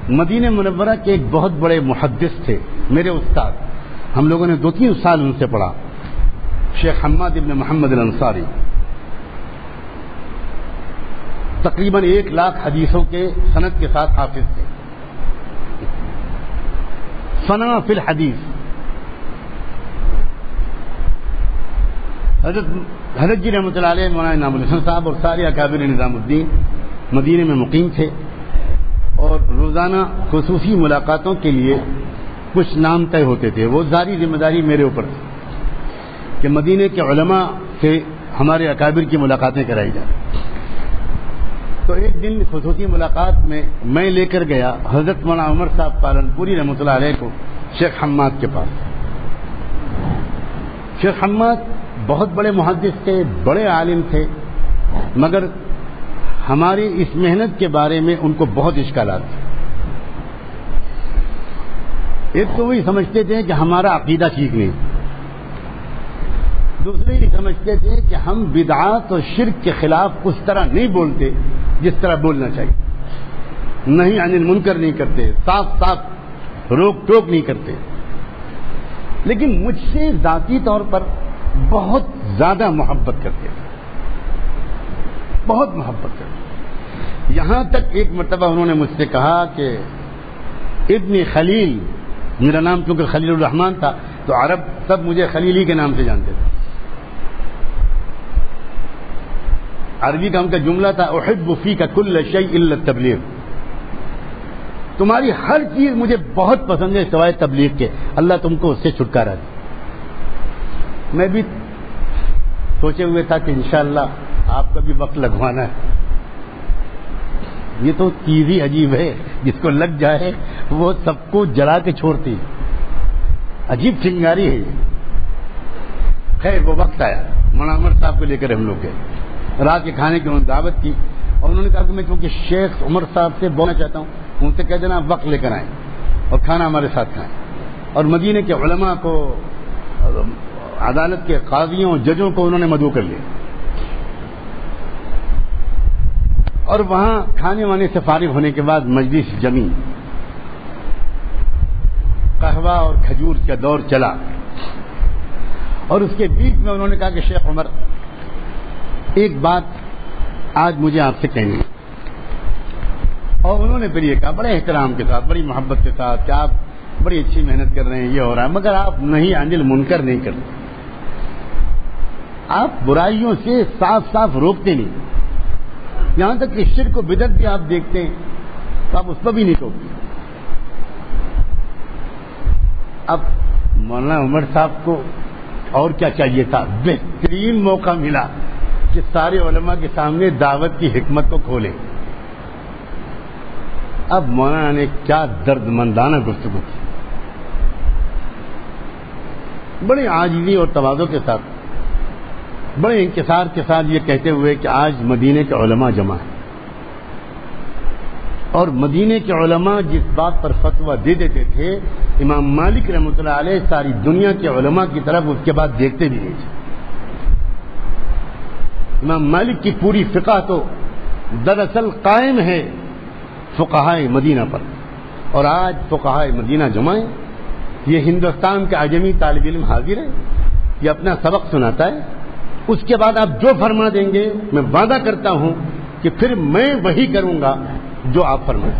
مدینہ منورہ کے ایک بہت بڑے محدث تھے میرے استاد، ہم لوگوں نے 2-3 سال ان سے پڑھا، شیخ حماد ابن محمد الانصاری، تقریباً 1 لاکھ حدیثوں کے سند کے ساتھ حافظ تھے، فنا فی الحدیث۔ حضرت جی رحمۃ اللہ علیہ، مولانا انعام الحسن صاحب اور سارے اکابر نظام الدین مدینے میں مقیم تھے، اور روزانہ خصوصی ملاقاتوں کے لیے کچھ نام طے ہوتے تھے۔ وہ ساری ذمہ داری میرے اوپر تھی کہ مدینے کے علماء سے ہمارے اکابر کی ملاقاتیں کرائی جائیں۔ تو ایک دن خصوصی ملاقات میں لے کر گیا حضرت مولانا عمر صاحب پالنپوری رحمۃ اللہ علیہ کو شیخ حماد کے پاس۔ شیخ حماد بہت بڑے محدث تھے، بڑے عالم تھے، مگر ہماری اس محنت کے بارے میں ان کو بہت اشکالات تھے۔ ایک تو وہی سمجھتے تھے کہ ہمارا عقیدہ ٹھیک نہیں، دوسرے یہ سمجھتے تھے کہ ہم بدعات اور شرک کے خلاف اس طرح نہیں بولتے جس طرح بولنا چاہیے، نہیں عن المنکر نہیں کرتے، صاف صاف روک ٹوک نہیں کرتے، لیکن مجھ سے ذاتی طور پر بہت زیادہ محبت کرتے تھے، بہت محبت کرتے تھے۔ یہاں تک ایک مرتبہ انہوں نے مجھ سے کہا کہ ابن خلیل، میرا نام کیونکہ خلیل الرحمن تھا تو عرب سب مجھے خلیلی کے نام سے جانتے تھے۔ عربی کا ان کا جملہ تھا احب فیک کل شیء الا التبلیغ، تمہاری ہر چیز مجھے بہت پسند ہے سوائے تبلیغ کے، اللہ تم کو اس سے چھٹکارا دے۔ میں بھی سوچے ہوئے تھا کہ انشاءاللہ آپ کا بھی وقت لگوانا ہے، یہ تو چیز ہی عجیب ہے، جس کو لگ جائے وہ سب کو جلا کے چھوڑتی، عجیب چنگاری ہے یہ۔ خیر وہ وقت آیا، مولانا عمر صاحب کو لے کر ہم لوگ گئے، رات کے کھانے کی انہوں نے دعوت کی، اور انہوں نے کہا کہ میں چونکہ شیخ عمر صاحب سے بولنا چاہتا ہوں، ان سے کہہ دینا وقت لے کر آئیں اور کھانا ہمارے ساتھ کھائیں، اور مدینے کے علماء کو، عدالت کے قاضیوں ججوں کو انہوں نے مدعو کر لیا، اور وہاں کھانے وانے سے فارغ ہونے کے بعد مجلس جمی، قہوہ اور کھجور کا دور چلا، اور اس کے بیچ میں انہوں نے کہا کہ شیخ عمر ایک بات آج مجھے آپ سے کہنی ہے، اور انہوں نے پھر یہ کہا بڑے احترام کے ساتھ، بڑی محبت کے ساتھ کہ آپ بڑی اچھی محنت کر رہے ہیں، یہ ہو رہا ہے، مگر آپ نہیں عن المنکر نہیں کرتے، آپ برائیوں سے صاف صاف روکتے نہیں، یہاں تک کہ شرک و بدعت بھی آپ دیکھتے ہیں تو آپ اس پر بھی نہیں ٹوکتے۔ اب مولانا عمر صاحب کو اور کیا چاہیے تھا، بہترین موقع ملا کہ سارے علماء کے سامنے دعوت کی حکمت کو کھولے۔ اب مولانا نے کیا درد مندانہ گفتگو کی، بڑے عاجزی اور تواضع کے ساتھ، بڑے انکسار کے ساتھ یہ کہتے ہوئے کہ آج مدینے کے علماء جمع ہیں، اور مدینے کے علماء جس بات پر فتویٰ دے دیتے تھے امام مالک رحمۃ اللہ علیہ ساری دنیا کے علماء کی طرف اس کے بعد دیکھتے بھی نہیں تھے۔ امام مالک کی پوری فقہ تو دراصل قائم ہے فقہائے مدینہ پر، اور آج فقہائے مدینہ جمع ہیں، یہ ہندوستان کا عجمی طالب علم حاضر ہے، یہ اپنا سبق سناتا ہے، اس کے بعد آپ جو فرما دیں گے میں وعدہ کرتا ہوں کہ پھر میں وہی کروں گا جو آپ فرمائیں۔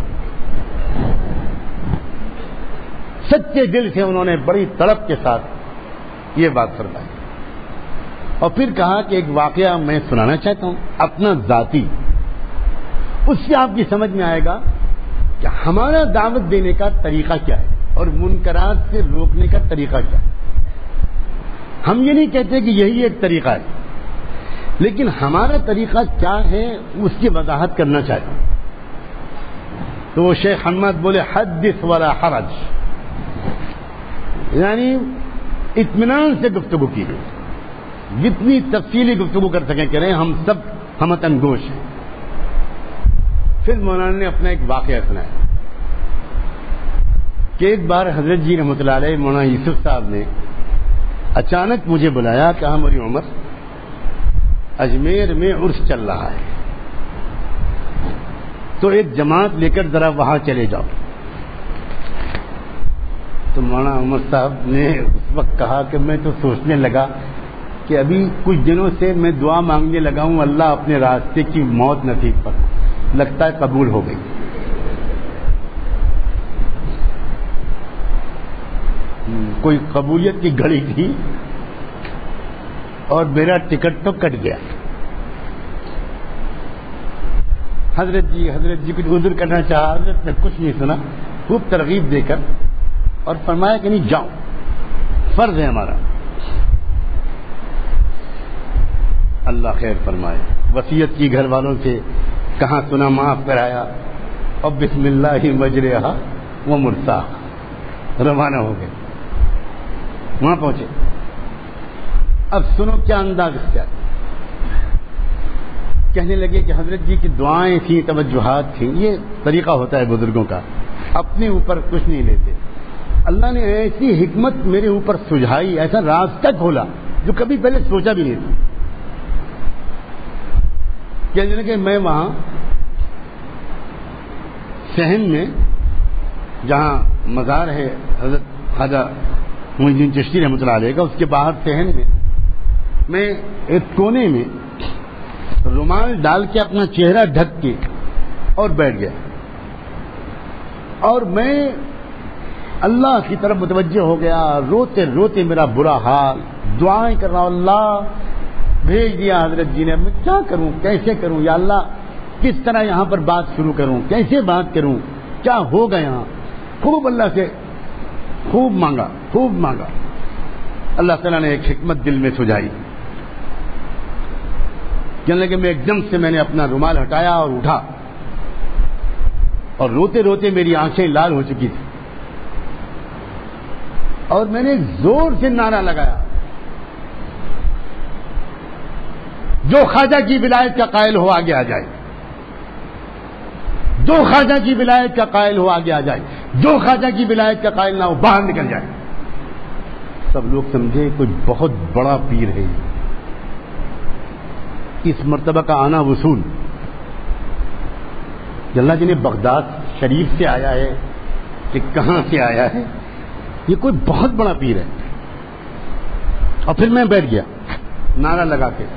سچے دل سے انہوں نے بڑی تڑپ کے ساتھ یہ بات فرمائی، اور پھر کہا کہ ایک واقعہ میں سنانا چاہتا ہوں اپنا ذاتی، اس سے آپ کی سمجھ میں آئے گا کہ ہمارا دعوت دینے کا طریقہ کیا ہے اور منکرات سے روکنے کا طریقہ کیا ہے۔ ہم یہ نہیں کہتے کہ یہی ایک طریقہ ہے، لیکن ہمارا طریقہ کیا ہے اس کی وضاحت کرنا چاہتے ہیں۔ تو وہ شیخ حماد بولے حدث ولا حرج، یعنی اطمینان سے گفتگو کی گئی، جتنی تفصیلی گفتگو کر سکیں کریں، ہم سب ہمتن گوش ہیں۔ پھر مولانا نے اپنا ایک واقعہ سنایا کہ ایک بار حضرت جی رحمۃ اللہ علیہ مولانا یوسف صاحب نے اچانک مجھے بلایا، کہا مولی عمر اجمیر میں عرس چل رہا ہے تو ایک جماعت لے کر ذرا وہاں چلے جاؤ۔ تو مولانا عمر صاحب نے اس وقت کہا کہ میں تو سوچنے لگا کہ ابھی کچھ دنوں سے میں دعا مانگنے لگا ہوں اللہ اپنے راستے کی موت نصیب پر، لگتا ہے قبول ہو گئی۔ کوئی قبولیت کی گھڑی تھی اور میرا ٹکٹ تو کٹ گیا۔ حضرت جی کچھ عذر کرنا چاہا، حضرت نے کچھ نہیں سنا، خوب ترغیب دے کر اور فرمایا کہ نہیں جاؤ، فرض ہے ہمارا۔ اللہ خیر فرمائے، وصیت کی گھر والوں سے، کہاں سنا معاف کرایا، اور بسم اللہ مجرہا و مرساہا، روانہ ہو گئے۔ وہاں پہنچے، اب سنو کیا انداز اختیار، کہنے لگے کہ حضرت جی کی دعائیں تھیں، توجہات تھیں، یہ طریقہ ہوتا ہے بزرگوں کا، اپنے اوپر کچھ نہیں لیتے۔ اللہ نے ایسی حکمت میرے اوپر سجھائی، ایسا راستہ کھولا جو کبھی پہلے سوچا بھی نہیں تھا۔ کہنے لگے میں وہاں صحن میں جہاں مزار ہے حضرت خواجہ معین الدین چشتی رحمۃ اللہ علیہ کا، اس کے باہر صحن میں ایک کونے میں رومال ڈال کے اپنا چہرہ ڈھک کے اور بیٹھ گیا، اور میں اللہ کی طرف متوجہ ہو گیا، روتے روتے میرا برا حال، دعائیں کر رہا ہوں، اللہ بھیج دیا حضرت جی نے، میں کیا کروں، کیسے کروں یا اللہ، کس طرح یہاں پر بات شروع کروں، کیسے بات کروں، کیا ہوگا یہاں۔ خوب اللہ سے خوب مانگا، اللہ تعالیٰ نے ایک حکمت دل میں سجائی۔ کہنے لگے میں ایک دم سے میں نے اپنا رومال ہٹایا اور اٹھا، اور روتے روتے میری آنکھیں لال ہو چکی تھی، اور میں نے زور سے نعرہ لگایا، جو خواجہ کی ولایت کا قائل ہو آگے آ جائے، جو خواجہ کی ولایت کا قائل ہو آگے آ جائے، جو خواجہ کی ولایت کا قائل نہ ہو باہر نکل جائے۔ سب لوگ سمجھے کوئی بہت بڑا پیر ہے، اس مرتبہ کا آنا وصول، اللہ جی نے بغداد شریف سے آیا ہے کہ کہاں سے آیا ہے، یہ کوئی بہت بڑا پیر ہے۔ اور پھر میں بیٹھ گیا نعرہ لگا کے،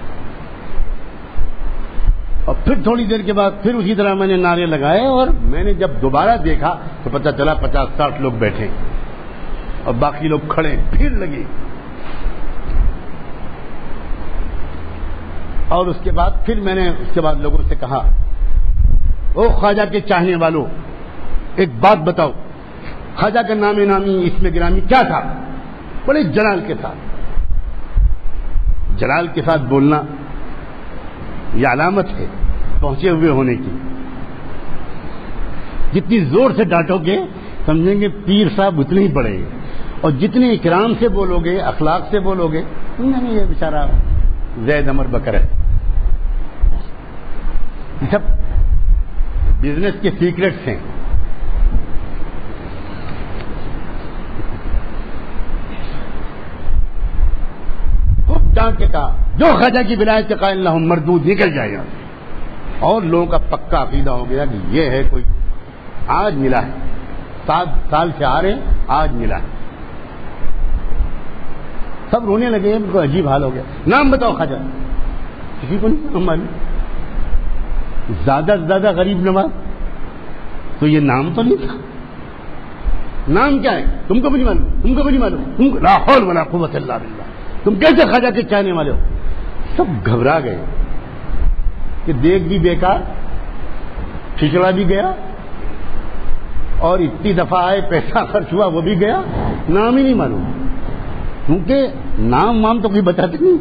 اور پھر تھوڑی دیر کے بعد پھر اسی طرح میں نے نعرے لگائے، اور میں نے جب دوبارہ دیکھا تو پتہ چلا 50-60 لوگ بیٹھے اور باقی لوگ کھڑے، پھر لگے۔ اور اس کے بعد پھر میں نے لوگوں سے کہا، او خواجہ کے چاہنے والوں، ایک بات بتاؤ، خواجہ کا نام نامی اسم گرامی کیا تھا؟ بڑے جلال کے ساتھ بولنا یہ علامت ہے پہنچے ہوئے ہونے کی۔ جتنی زور سے ڈانٹو گے سمجھیں گے پیر صاحب اتنے ہی بڑے، اور جتنے اکرام سے بولو گے، اخلاق سے بولو گے، نہیں یہ بیچارہ زید امر بکر ہے۔ سب بزنس کے سیکرٹس ہیں۔ خوب ڈانٹ کے کہا، جو خواجہ کی ولایت کے قائل نہ ہو مردود، نکل جائے گا۔ اور لوگوں کا پکا عقیدہ ہو گیا کہ یہ ہے کوئی، آج ملا ہے، 7 سال سے آ رہے ہیں، آج ملا ہے۔ سب رونے لگے، ان کو عجیب حال ہو گیا۔ نام بتاؤ خواجہ، کسی کو نہیں معلوم، زیادہ سے زیادہ غریب نواز، تو یہ نام تو نہیں تھا۔ نام کیا ہے؟ تم کو بھی نہیں معلوم، لا حول ولا قوت الا باللہ، تم کیسے خواجہ کے چاہنے والے ہو؟ سب گھبرا گئے کہ دیکھ بھی بیکار، کھچڑا بھی گیا، اور اتنی دفعہ آئے پیسہ خرچ ہوا وہ بھی گیا، نام ہی نہیں معلوم، کیونکہ نام تو کوئی بتاتے نہیں۔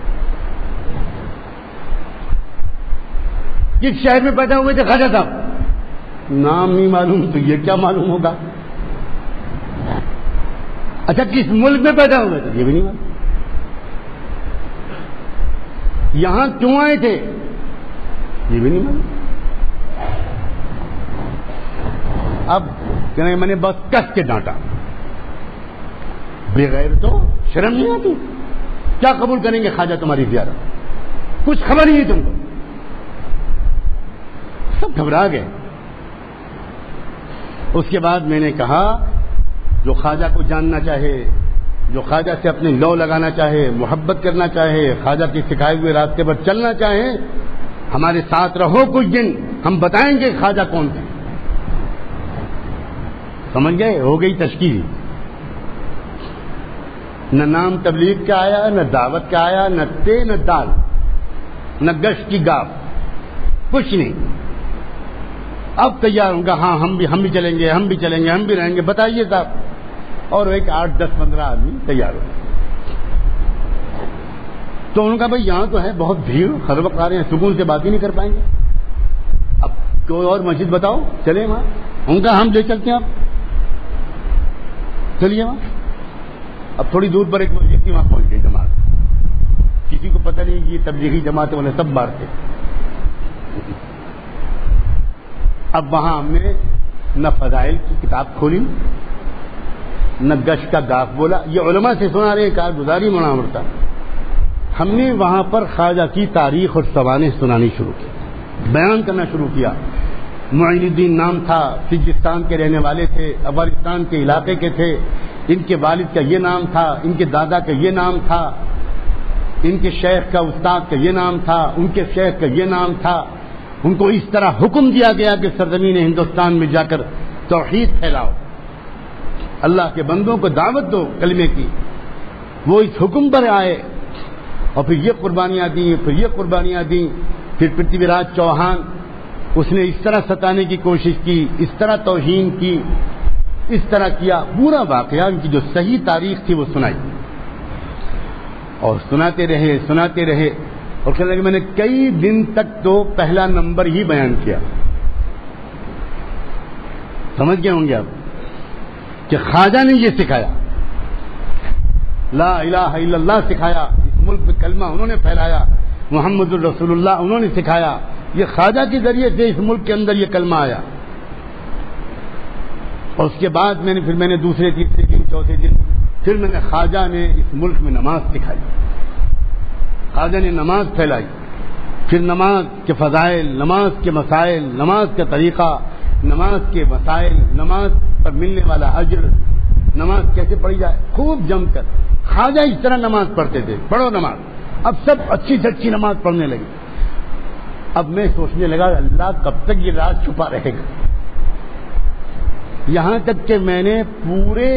کس شہر میں پیدا ہوئے تھے خواجہ صاحب؟ نام نہیں معلوم، تو یہ کیا معلوم ہوگا؟ اچھا کس ملک میں پیدا ہوئے تھے؟ یہ بھی نہیں معلوم۔ یہاں کیوں آئے تھے؟ یہ بھی نہیں معلوم۔ اب کہنے میں نے بس کس کے ڈانٹا، بغیر تو شرم نہیں آتی، کیا قبول کریں گے خواجہ تمہاری زیارت؟ کچھ خبر نہیں تم کو۔ سب گھبرا گئے۔ اس کے بعد میں نے کہا جو خواجہ کو جاننا چاہے، جو خواجہ سے اپنے لو لگانا چاہے، محبت کرنا چاہے، خواجہ کے سکھائے ہوئے راستے پر چلنا چاہے، ہمارے ساتھ رہو کچھ دن، ہم بتائیں گے خواجہ کون تھے. سمجھ گئے؟ ہو گئی تشکیل. نہ نام تبلیغ کا آیا، نہ دعوت کا آیا، نہ تے نہ دال، نہ گشت کی گاف، کچھ نہیں. اب تیار ہوں گا، ہاں ہم بھی چلیں گے، ہم بھی چلیں گے، ہم بھی رہیں گے، بتائیے صاحب. اور ایک 8 10 15 آدمی تیار ہو. تو انہوں نے کہا بھائی یہاں تو ہے بہت بھیڑ، ہر وقت آ رہے ہیں، سکون سے بات ہی نہیں کر پائیں گے، اب کوئی اور مسجد بتاؤ چلیں وہاں. ان کا ہم لے چلتے ہیں، آپ چلیے وہاں. اب تھوڑی دور پر ایک مسجد تھی، وہاں پہنچ گئی جماعت. کسی کو پتہ نہیں یہ تبلیغی جماعت والے سب باہر تھے. اب وہاں ہم نے نہ فضائل کی کتاب کھولی، نہ گشت کا گاف بولا. یہ علماء سے سنا رہے کارگزاری مناورتا. ہم نے وہاں پر خواجہ کی تاریخ اور سوانح سنانی شروع کی، بیان کرنا شروع کیا. معین الدین نام تھا، سجستان کے رہنے والے تھے، افغانستان کے علاقے کے تھے. ان کے والد کا یہ نام تھا، ان کے دادا کا یہ نام تھا، ان کے شیخ کا استاد کا یہ نام تھا، ان کے شیخ کا یہ نام تھا. ان کو اس طرح حکم دیا گیا کہ سرزمین ہندوستان میں جا کر توحید پھیلاؤ، اللہ کے بندوں کو دعوت دو کلمے کی. وہ اس حکم پر آئے اور پھر یہ قربانیاں دیں، پھر یہ قربانیاں دیں. پھر پرتھوی راج چوہان، اس نے اس طرح ستانے کی کوشش کی، اس طرح توہین کی، اس طرح کیا. پورا واقعہ ان کی جو صحیح تاریخ تھی وہ سنائی، اور سناتے رہے اور کہنے لگے میں نے کئی دن تک تو پہلا نمبر ہی بیان کیا. سمجھ گئے ہوں گے آپ کہ خواجہ نے یہ سکھایا، لا الہ الا اللہ سکھایا، اس ملک میں کلمہ انہوں نے پھیلایا، محمد الرسول اللہ انہوں نے سکھایا. یہ خواجہ کے ذریعے سے اس ملک کے اندر یہ کلمہ آیا. اور اس کے بعد میں نے دوسرے تیسرے دن چوتھے دن پھر میں نے خواجہ نے اس ملک میں نماز سکھائی، خواجہ نے نماز پھیلائی. پھر نماز کے فضائل، نماز کے مسائل، نماز کا طریقہ، نماز کے مسائل، نماز پر ملنے والا اجر، نماز کیسے پڑھی جائے، خوب جم کر. خواجہ اس طرح نماز پڑھتے تھے، پڑھو نماز. اب سب اچھی سے اچھی نماز پڑھنے لگے. اب میں سوچنے لگا اللہ کب تک یہ راز چھپا رہے گا. یہاں تک کہ میں نے پورے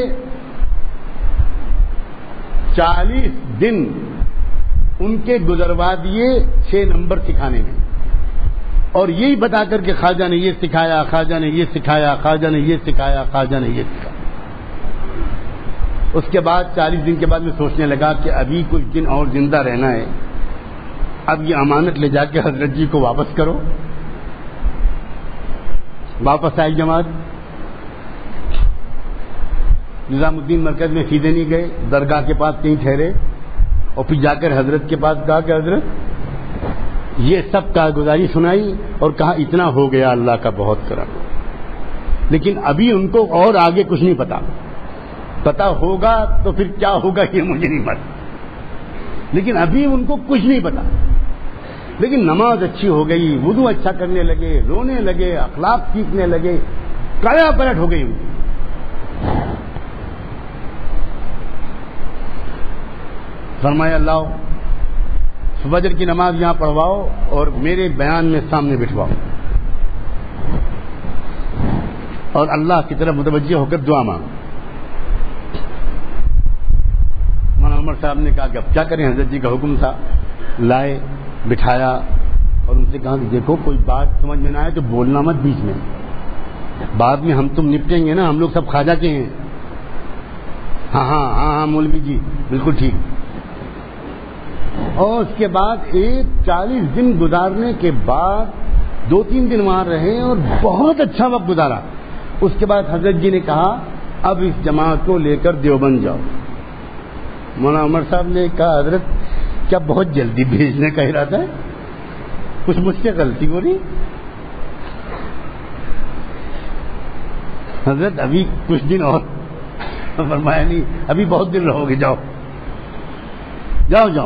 40 دن ان کے گزروا دیے 6 نمبر سکھانے میں، اور یہی بتا کر کہ خواجہ نے یہ سکھایا، خواجہ نے یہ سکھایا، خواجہ نے یہ سکھایا، خواجہ نے یہ سکھایا. اس کے بعد 40 دن کے بعد میں سوچنے لگا کہ ابھی کچھ دن اور زندہ رہنا ہے، اب یہ امانت لے جا کے حضرت جی کو واپس کرو. واپس آئی جماعت. نظام الدین مرکز میں سیدھے نہیں گئے، درگاہ کے پاس کہیں ٹھہرے اور پھر جا کر حضرت کے پاس کہا کہ حضرت یہ سب کارگزاری سنائی اور کہا اتنا ہو گیا، اللہ کا بہت کرم. لیکن ابھی ان کو اور آگے کچھ نہیں پتا ہوگا تو پھر کیا ہوگا یہ مجھے نہیں پتا، لیکن ابھی ان کو کچھ نہیں پتا. لیکن نماز اچھی ہو گئی، وضو اچھا کرنے لگے، رونے لگے، اخلاق سیکھنے لگے، کایا پلٹ ہو گئی. فرمایا لاؤ فجر کی نماز یہاں پڑھواؤ اور میرے بیان میں سامنے بٹھواؤ، اور اللہ کی طرف متوجہ ہو کر دعا مانگو. مولانا عمر صاحب نے کہا کہ اب کیا کریں، حضرت جی کا حکم تھا. لائے، بٹھایا اور ان سے کہا کہ دیکھو کوئی بات سمجھ میں نہ آئے تو بولنا مت بیچ میں، بعد میں ہم تم نپٹیں گے نا، ہم لوگ سب خواجہ کے ہیں. ہاں ہاں ہاں ہاں مولوی جی بالکل ٹھیک. اور اس کے بعد 40 دن گزارنے کے بعد 2-3 دن وہاں رہے اور بہت اچھا وقت گزارا. اس کے بعد حضرت جی نے کہا اب اس جماعت کو لے کر دیوبند جاؤ. مولانا عمر صاحب نے کہا حضرت کیا بہت جلدی بھیجنے کا ارادہ ہے، کچھ مجھ سے غلطی ہو رہی. حضرت ابھی کچھ دن اور. فرمایا نہیں ابھی بہت دن رہو گے، جاؤ جاؤ جاؤ.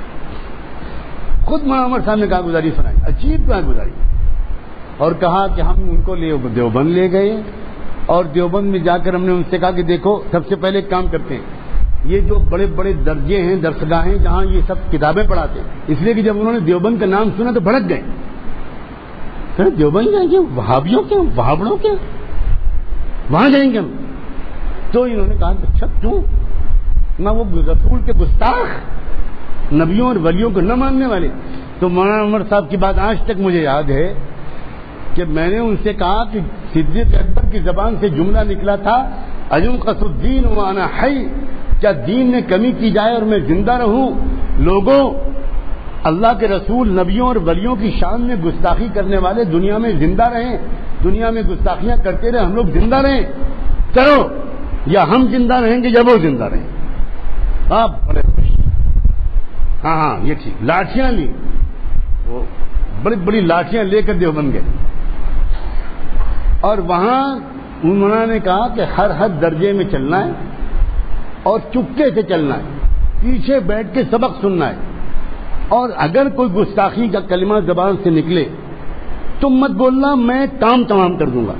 خود مولانا عمر صاحب نے کارگزاری سنائی، عجیب کارگزاری، اور کہا کہ ہم ان کو دیوبند لے گئے اور دیوبند میں جا کر ہم نے ان سے کہا کہ دیکھو سب سے پہلے ایک کام کرتے ہیں, یہ جو بڑے بڑے درجے ہیں, درسگاہیں جہاں یہ سب کتابیں پڑھاتے ہیں, اس لیے کہ جب انہوں نے دیوبند کا نام سنا تو بھڑک گئے, کہ دیوبند جائیں گے وہابیوں کے, وہابڑوں کے, وہاں جائیں گے ہم. تو انہوں نے کہا اچھا کیوں, نہ وہ رسول کے گستاخ, نبیوں اور ولیوں کو نہ ماننے والے. تو مولانا عمر صاحب کی بات آج تک مجھے یاد ہے کہ میں نے ان سے کہا کہ صدیق اکبر کی زبان سے جملہ نکلا تھا اینقص الدین وانا حی, کیا دین میں کمی کی جائے اور میں زندہ رہوں؟ لوگوں, اللہ کے رسول نبیوں اور ولیوں کی شان میں گستاخی کرنے والے دنیا میں زندہ رہیں, دنیا میں گستاخیاں کرتے رہے, ہم لوگ زندہ رہیں, چلو یا ہم زندہ رہیں گے یا وہ زندہ رہیں. آپ بڑے خوش, ہاں یہ ٹھیک. لاٹھیاں لی, وہ بڑی بڑی لاٹھیاں لے کر دیوبند گئے, اور وہاں انہوں نے کہا کہ ہر درجے میں چلنا ہے اور چپکے سے چلنا ہے, پیچھے بیٹھ کے سبق سننا ہے, اور اگر کوئی گستاخی کا کلمہ زبان سے نکلے تم مت بولنا, میں تمام کر دوں گا.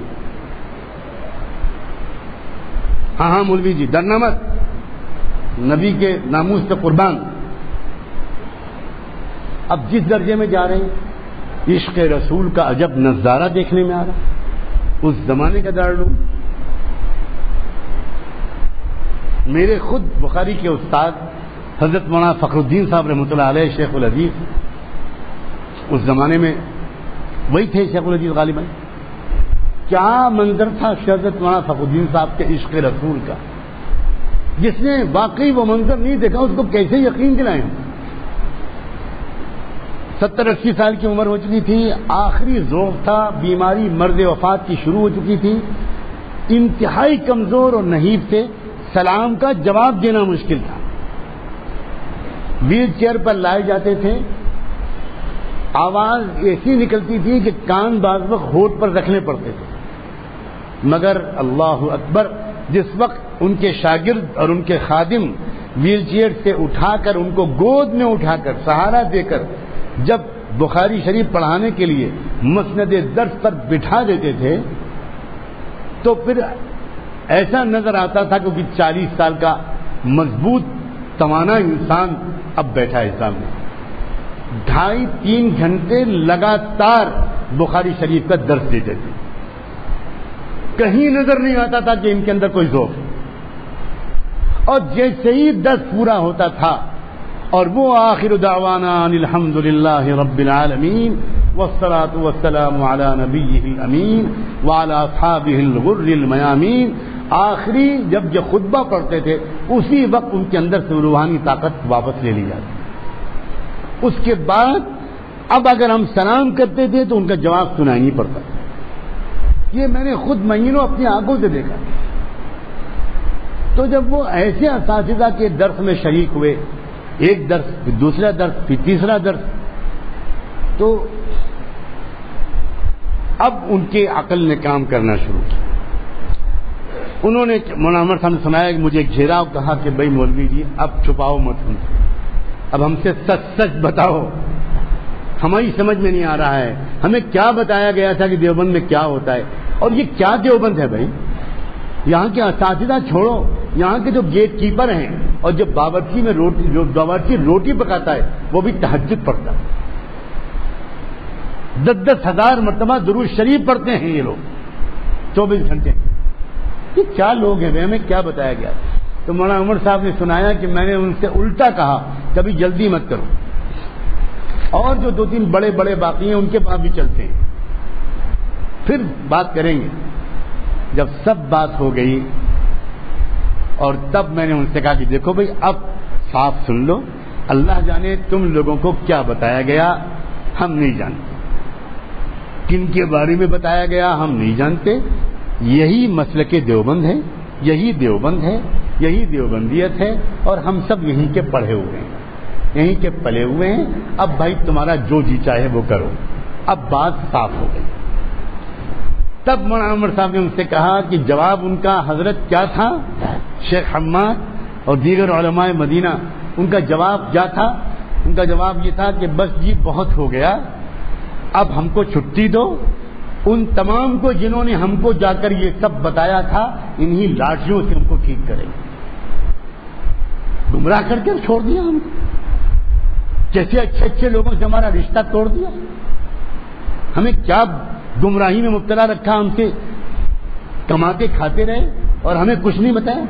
ہاں مولوی جی ڈرنا مت, نبی کے ناموس سے قربان. اب جس درجے میں جا رہے ہیں, عشق رسول کا عجب نظارہ دیکھنے میں آ رہا, اس زمانے کا دارالعلوم. میرے خود بخاری کے استاد حضرت مولانا فخر الدین صاحب رحمۃ اللہ علیہ, شیخ الحدیث, اس زمانے میں وہی تھے شیخ الحدیث غالباً. کیا منظر تھا حضرت مولانا فخر الدین صاحب کے عشق رسول کا, جس نے واقعی وہ منظر نہیں دیکھا اس کو کیسے یقین دلائیں. 70-80 سال کی عمر ہو چکی تھی, آخری ذوق تھا, بیماری مرض وفات کی شروع ہو چکی تھی, انتہائی کمزور اور نحیف تھے, سلام کا جواب دینا مشکل تھا. ویل چیئر پر لائے جاتے تھے, آواز ایسی نکلتی تھی کہ کان بعض وقت ہونٹ پر رکھنے پڑتے تھے, مگر اللہ اکبر جس وقت ان کے شاگرد اور ان کے خادم ویل چیئر سے اٹھا کر ان کو گود میں اٹھا کر سہارا دے کر جب بخاری شریف پڑھانے کے لیے مسند درس پر بٹھا دیتے تھے تو پھر ایسا نظر آتا تھا کہ 40 سال کا مضبوط توانا انسان اب بیٹھا ہے سامنے. 2.5-3 گھنٹے لگاتار بخاری شریف کا درس دیتے تھے, کہیں نظر نہیں آتا تھا کہ ان کے اندر کوئی ذوق. اور جیسے ہی درس پورا ہوتا تھا اور وہ آخر دعوانا الحمد للہ رب العالمین والصلاة والسلام علی نبیہ الامین وعلی اصحابہ الغر المیامین, آخری جب یہ خطبہ پڑھتے تھے اسی وقت ان کے اندر سے روحانی طاقت واپس لے لی جاتی. اس کے بعد اب اگر ہم سلام کرتے تھے تو ان کا جواب سنائی نہیں پڑتا. یہ میں نے خود مہینوں اپنی آنکھوں سے دیکھا. تو جب وہ ایسے اساتذہ کے درس میں شریک ہوئے, ایک درس پھر دوسرا درس پھر تیسرا درس, تو اب ان کے عقل نے کام کرنا شروع کیا. انہوں نے مولانا عمر صاحب نے سنایا کہ مجھے گھیرا, کہا کہ بھائی مولوی جی اب چھپاؤ مت, اب ہم سے سچ بتاؤ, ہماری سمجھ میں نہیں آ رہا ہے, ہمیں کیا بتایا گیا تھا کہ دیوبند میں کیا ہوتا ہے, اور یہ کیا دیوبند ہے بھائی. یہاں کے اساتذہ چھوڑو, یہاں کے جو گیٹ کیپر ہیں اور جو باورچی روٹی پکاتا ہے وہ بھی تہجد پڑھتا ہے, 10 ہزار مرتبہ درود شریف پڑھتے ہیں یہ لوگ 24 گھنٹے. یہ کیا لوگ ہیں, ہمیں کیا بتایا گیا. تو مولانا عمر صاحب نے سنایا کہ میں نے ان سے الٹا کہا کبھی جلدی مت کرو, اور جو 2-3 بڑے بڑے باقی ہیں ان کے پاس بھی چلتے ہیں, پھر بات کریں گے. جب سب بات ہو گئی اور تب میں نے ان سے کہا کہ دیکھو بھائی اب صاف سن لو, اللہ جانے تم لوگوں کو کیا بتایا گیا, ہم نہیں جانتے. کن کے بارے میں بتایا گیا ہم نہیں جانتے. یہی مسلک دیوبند ہے, یہی دیوبند ہے, یہی دیوبندیت ہے, اور ہم سب یہیں کے پڑھے ہوئے ہیں, یہیں کے پلے ہوئے ہیں. اب بھائی تمہارا جو جی چاہے وہ کرو. اب بات صاف ہو گئی. تب مولانا عمر صاحب نے ان سے کہا کہ جواب ان کا حضرت کیا تھا, شیخ حماد اور دیگر علماء مدینہ, ان کا جواب کیا تھا. ان کا جواب یہ تھا کہ بس جی بہت ہو گیا, اب ہم کو چھٹی دو ان تمام کو جنہوں نے ہم کو جا کر یہ سب بتایا تھا، انہی لاٹھیوں سے ہم کو ٹھیک کرے. گمراہ کر کے چھوڑ دیا ہم کو، جیسے اچھے اچھے لوگوں سے ہمارا رشتہ توڑ دیا. ہمیں کیا گمراہی میں مبتلا رکھا، ہم سے کماتے کھاتے رہے اور ہمیں کچھ نہیں بتایا.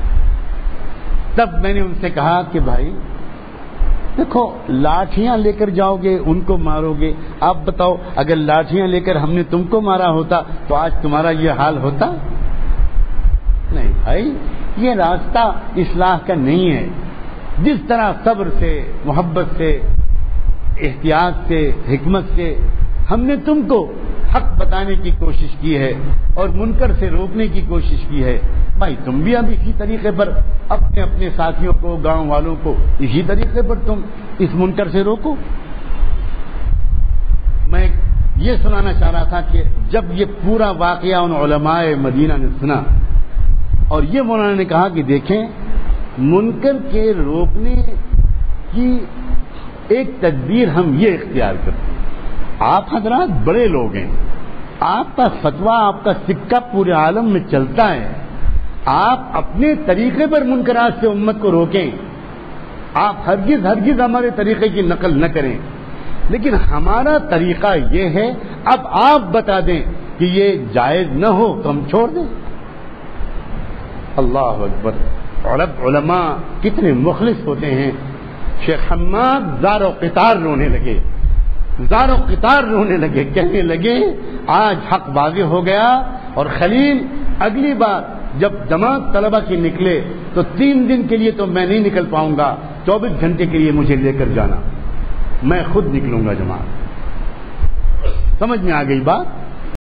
تب میں نے ان سے کہا کہ بھائی دیکھو، لاٹھیاں لے کر جاؤ گے، ان کو مارو گے. آپ بتاؤ، اگر لاٹھیاں لے کر ہم نے تم کو مارا ہوتا تو آج تمہارا یہ حال ہوتا؟ نہیں بھائی، یہ راستہ اصلاح کا نہیں ہے. جس طرح صبر سے، محبت سے، احتیاط سے، حکمت سے ہم نے تم کو حق بتانے کی کوشش کی ہے اور منکر سے روکنے کی کوشش کی ہے، بھائی تم بھی اب اسی طریقے پر اپنے اپنے ساتھیوں کو، گاؤں والوں کو اسی طریقے پر تم اس منکر سے روکو. میں یہ سنانا چاہ رہا تھا کہ جب یہ پورا واقعہ ان علماء مدینہ نے سنا اور یہ مولانا نے کہا کہ دیکھیں، منکر کے روکنے کی ایک تدبیر ہم یہ اختیار کرتے ہیں. آپ حضرات بڑے لوگ ہیں، آپ کا فتویٰ، آپ کا سکہ پورے عالم میں چلتا ہے. آپ اپنے طریقے پر منکرات سے امت کو روکیں. آپ ہرگز ہرگز ہمارے طریقے کی نقل نہ کریں، لیکن ہمارا طریقہ یہ ہے، اب آپ بتا دیں کہ یہ جائز نہ ہو تو ہم چھوڑ دیں. اللہ اکبر. علماء کتنے مخلص ہوتے ہیں. شیخ حماد زار و قطار رونے لگے، زار و قطار رونے لگے، کہنے لگے آج حق واضح ہو گیا. اور خلیل اگلی بار جب جماعت طلبہ کی نکلے تو 3 دن کے لیے تو میں نہیں نکل پاؤں گا، 24 گھنٹے کے لیے مجھے لے کر جانا، میں خود نکلوں گا جماعت. سمجھ میں آ گئی بات؟